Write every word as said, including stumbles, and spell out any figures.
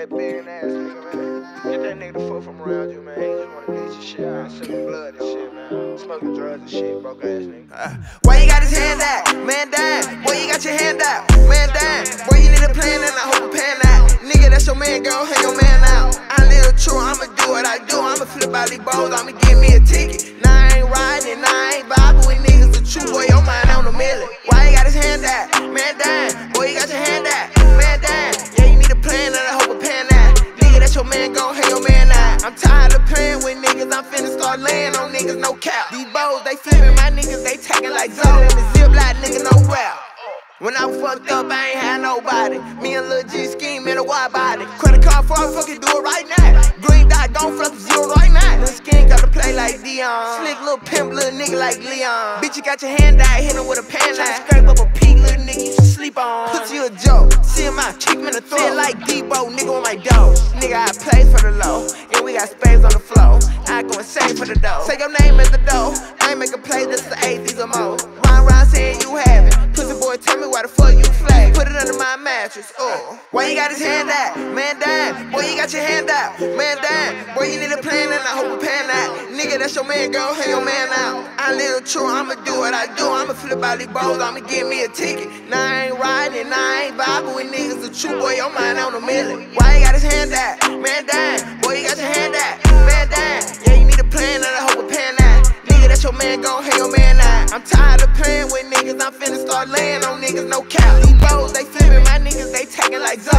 that big ass nigga, man. Get that nigga the fuck from around you, man. He just wanna get your shit out, sucking blood and shit, man. Smoking drugs and shit, broke ass nigga. Uh, why you got his hand out? Man down. Boy, you got your hand out. Man down. Boy, you need a plan and I hope a pan out. Nigga, that's your man, go hang your man out. I live true, I'ma do what I do. I'ma flip out these balls, I'ma give me a ticket. Now I ain't riding and I ain't vibing with niggas. The true boy, your mind on a million. Why you got his hand out? Man down. Boy, you got your hand out. Man down. Yeah, you need a plan and I hope a pan out. Nigga, that's your man, go hang your man out. I'm tired of playing with niggas, I'm finna start laying on niggas, no cap. These bows, they flipping, my niggas, they taking like Zoe. Them is zip like nigga, no rap. When I was fucked up, I ain't had nobody. Me and Lil G scheme in a wide body. Credit card for I fucking do it right now. Green dot, don't flip zero right now. Lil Skin got to play like Dion. Slick little pimp, little nigga like Leon. Bitch, you got your hand out, hit him with a pan line. Scrape up a peak, little nigga, you should sleep on. Pussy a joke, see him out, kick him in the throat. Feel like Debo, nigga on my dough. Nigga, I play for the low, and we got space on the floor. I go and save for the dough. Say your name at the door, I ain't make a play, this is eight, these or more. Run around saying you have it. Pussy boy, tell me why the fuck you flag. Put it under my mattress, oh. Why you got his hand out? Man down. Boy, you got your hand out. Man down. Boy, you need a plan and I hope a pan out. Nigga, that's your man, go hang your man out. I live true, I'ma do what I do. I'ma flip out these balls, I'ma give me a ticket. Now I ain't riding and I ain't vibing with niggas. The true boy, your mind on a million. Why you got his hand out? Man down. Boy, you got your hand out. Man down. Yeah, you need a plan and I hope a pan out. Nigga, that's your man, go hang your man out. I'm tired of playing with niggas, I'm finna start laying on niggas, no cap. These bows, they flipping, my niggas, they taking like Zoe.